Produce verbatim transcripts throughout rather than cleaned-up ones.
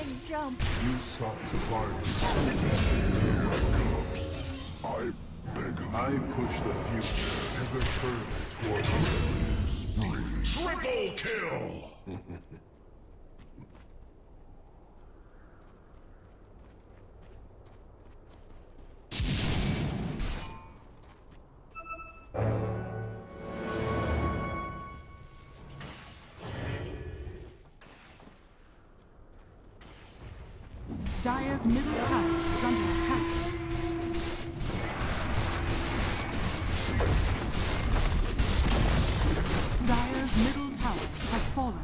can jump. You sought to bargain. I beg of I push the future ever further toward you. Triple kill! Dire's middle tower is under attack. Dire's middle tower has fallen.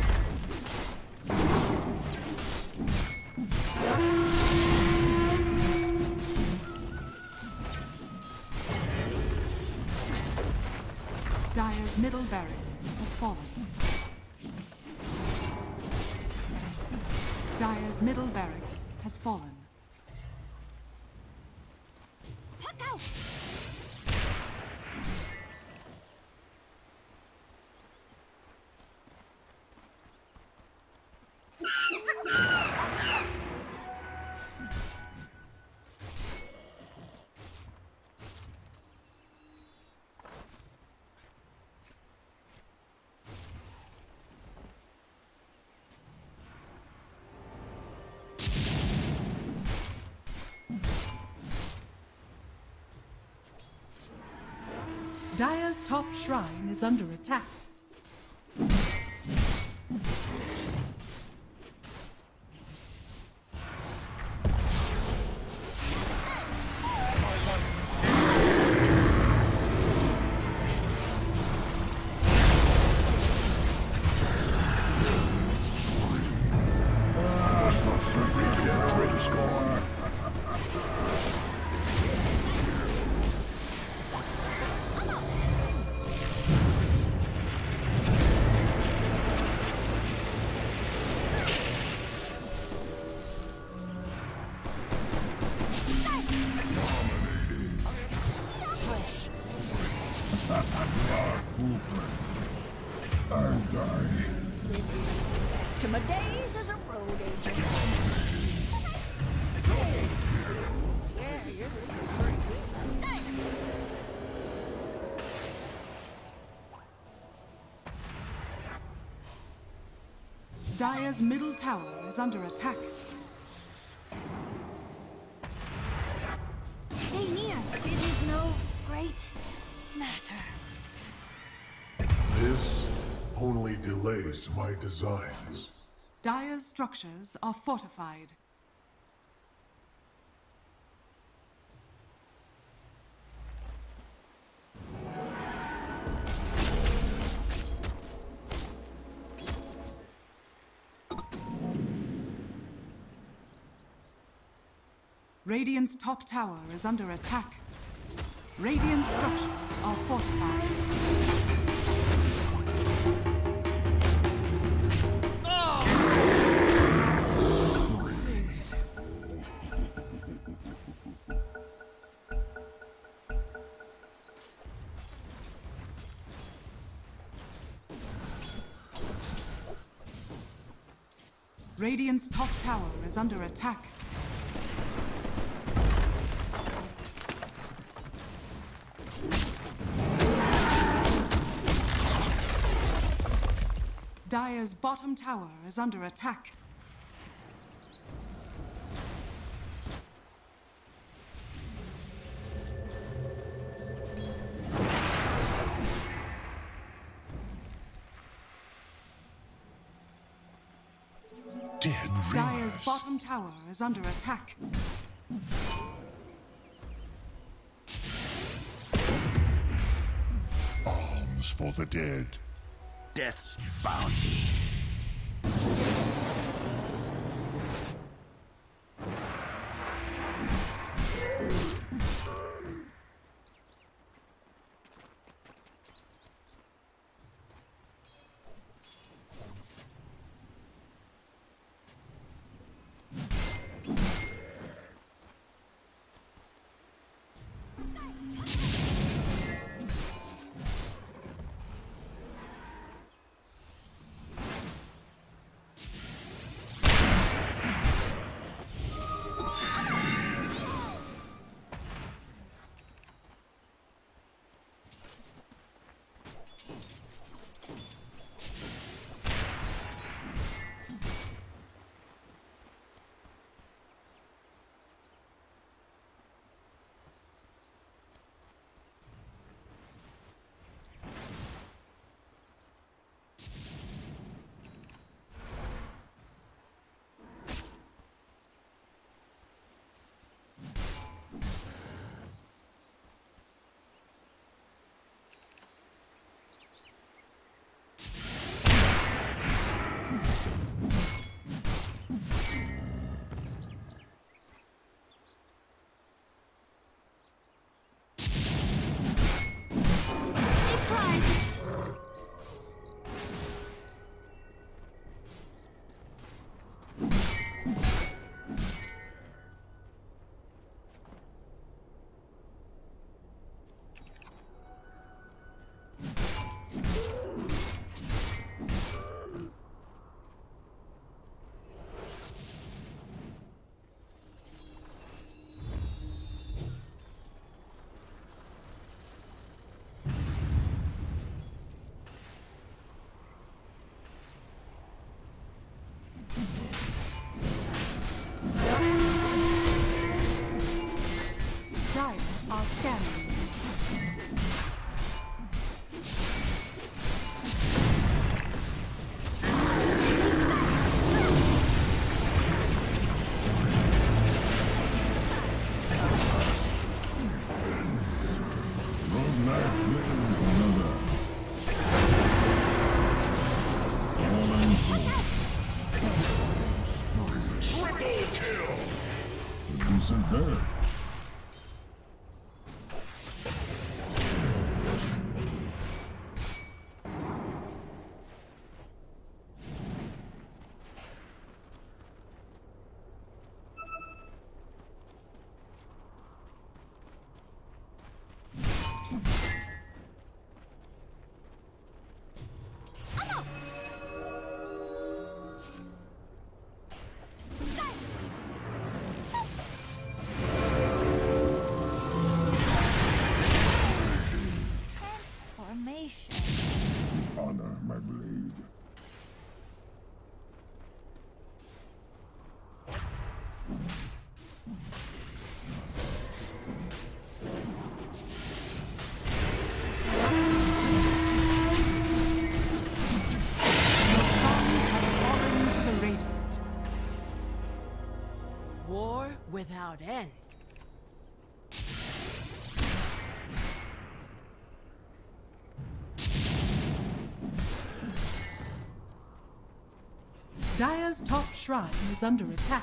Dire's middle barracks has fallen. Dire's middle barracks has fallen. Puck out! Dire's top shrine is under attack. I die. To my days as a road agent. Yeah, you're really great. Dire's middle tower is under attack. Stay near. It is no great matter. This only delays my designs. Dire's structures are fortified. Radiant's top tower is under attack. Radiant structures are fortified. Radiant's top tower is under attack. Dire's bottom tower is under attack. Dead Dire's bottom tower is under attack. Arms for the dead. Death's bounty. Decent bird. Honor my blade. Roshan has fallen to the Radiant. War without end. Dire's top shrine is under attack.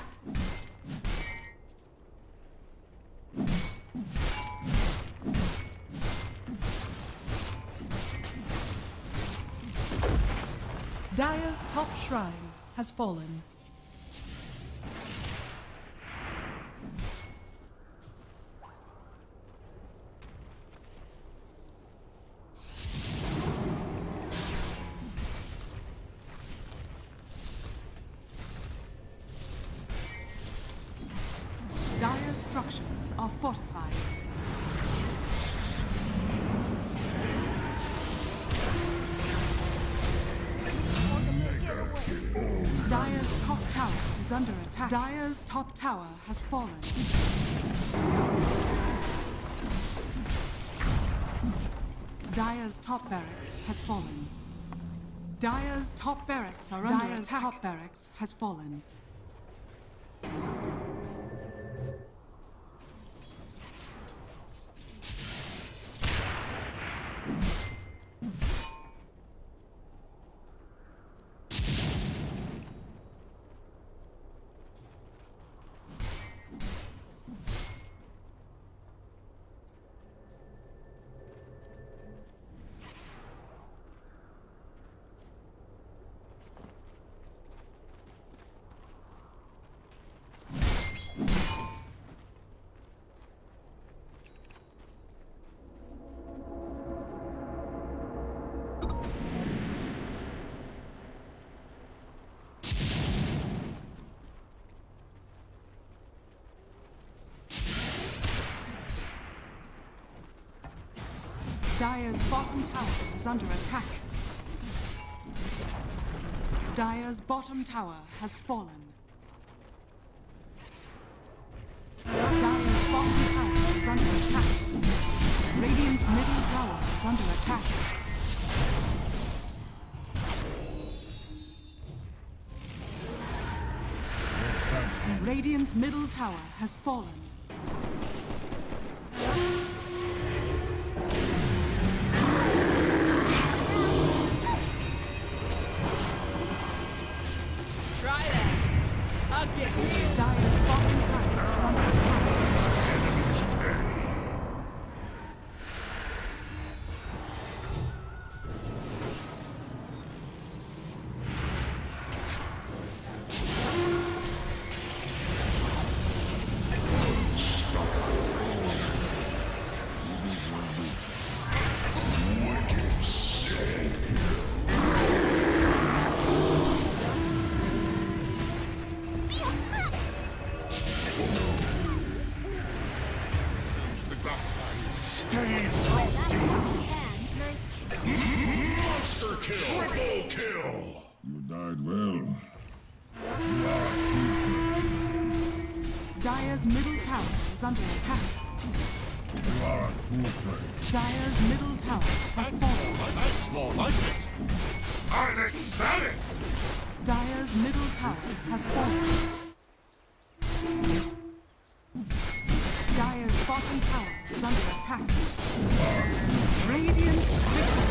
Dire's top shrine has fallen. Dire's structures are fortified. Dire's top tower is under attack. Dire's top tower has fallen. Dire's top barracks has fallen. Dire's top barracks are under Dire's attack. Top barracks has fallen. Dire's bottom tower is under attack. Dire's bottom tower has fallen. Dire's bottom tower is under attack. Radiant's middle tower is under attack. Radiant's middle tower has fallen. Dire's bottom tower is under attack. Monster kill! Triple kill! You died well. Dire's middle tower is under attack. You are a true friend. Dire's middle tower has fallen. That's more like it! I'm ecstatic! Dire's middle tower has fallen. Dire's bottom tower is under attack. Radiant victory.